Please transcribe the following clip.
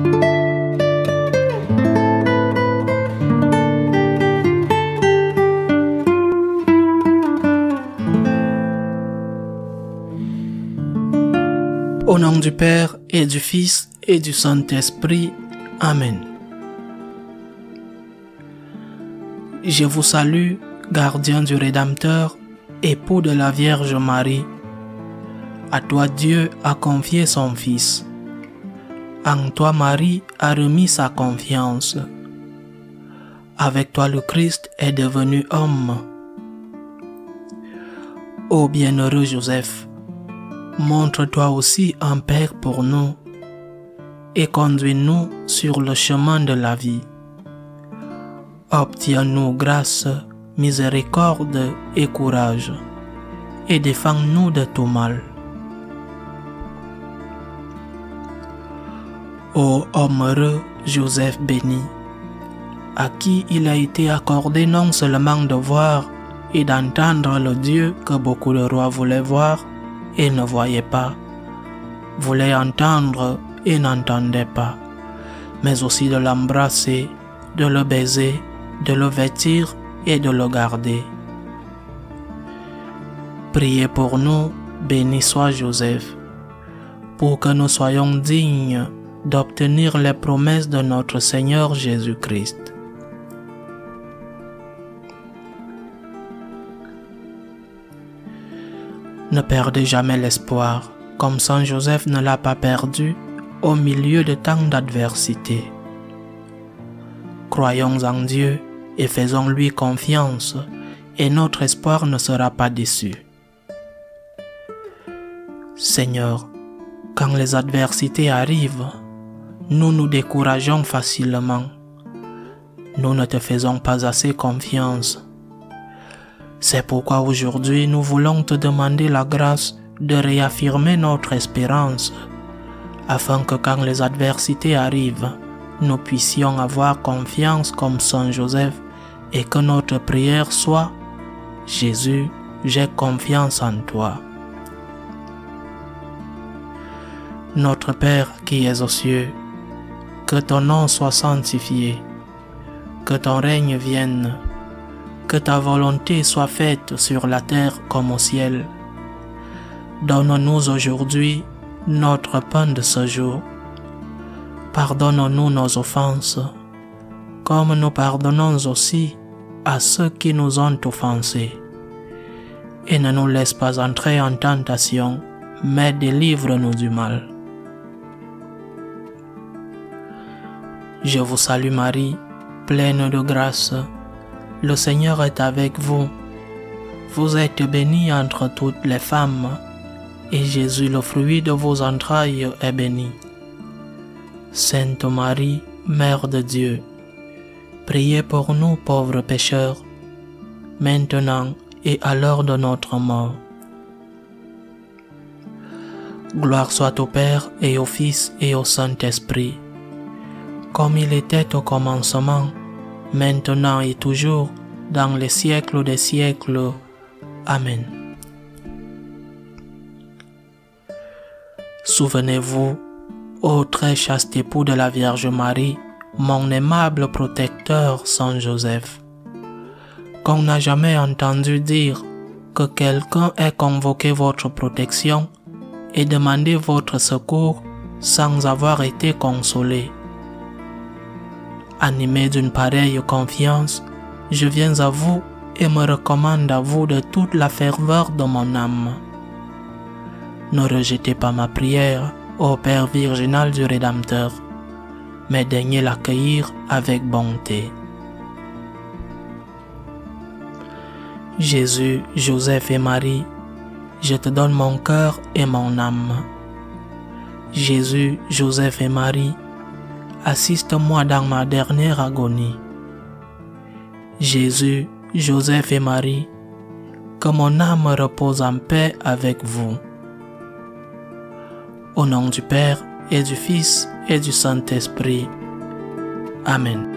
Au nom du Père et du Fils et du Saint-Esprit. Amen. Je vous salue, gardien du Rédempteur, époux de la Vierge Marie. À toi Dieu a confié son Fils. En toi Marie a remis sa confiance. Avec toi le Christ est devenu homme. Ô bienheureux Joseph, montre-toi aussi un Père pour nous et conduis-nous sur le chemin de la vie. Obtiens-nous grâce, miséricorde et courage, et défends-nous de tout mal. Ô homme heureux, Joseph béni, à qui il a été accordé non seulement de voir et d'entendre le Dieu que beaucoup de rois voulaient voir et ne voyaient pas, voulaient entendre et n'entendaient pas, mais aussi de l'embrasser, de le baiser, de le vêtir et de le garder. Priez pour nous, béni soit Joseph, pour que nous soyons dignes d'obtenir les promesses de notre Seigneur Jésus-Christ. Ne perdez jamais l'espoir, comme Saint Joseph ne l'a pas perdu au milieu de tant d'adversité. Croyons en Dieu et faisons-lui confiance, et notre espoir ne sera pas déçu. Seigneur, quand les adversités arrivent, nous nous décourageons facilement. Nous ne te faisons pas assez confiance. C'est pourquoi aujourd'hui nous voulons te demander la grâce de réaffirmer notre espérance, afin que quand les adversités arrivent, nous puissions avoir confiance comme Saint Joseph et que notre prière soit « Jésus, j'ai confiance en toi ». Notre Père qui es aux cieux, que ton nom soit sanctifié, que ton règne vienne, que ta volonté soit faite sur la terre comme au ciel. Donne-nous aujourd'hui notre pain de ce jour. Pardonne-nous nos offenses, comme nous pardonnons aussi à ceux qui nous ont offensés. Et ne nous laisse pas entrer en tentation, mais délivre-nous du mal. Je vous salue Marie, pleine de grâce. Le Seigneur est avec vous. Vous êtes bénie entre toutes les femmes, et Jésus, le fruit de vos entrailles, est béni. Sainte Marie, Mère de Dieu, priez pour nous pauvres pécheurs, maintenant et à l'heure de notre mort. Gloire soit au Père et au Fils et au Saint-Esprit, comme il était au commencement, maintenant et toujours, dans les siècles des siècles. Amen. Souvenez-vous, ô très chaste époux de la Vierge Marie, mon aimable protecteur Saint Joseph, qu'on n'a jamais entendu dire que quelqu'un ait convoqué votre protection et demandé votre secours sans avoir été consolé. Animé d'une pareille confiance, je viens à vous et me recommande à vous de toute la ferveur de mon âme. Ne rejetez pas ma prière, ô Père virginal du Rédempteur, mais daignez l'accueillir avec bonté. Jésus, Joseph et Marie, je te donne mon cœur et mon âme. Jésus, Joseph et Marie, assiste-moi dans ma dernière agonie. Jésus, Joseph et Marie, que mon âme repose en paix avec vous. Au nom du Père et du Fils et du Saint-Esprit. Amen.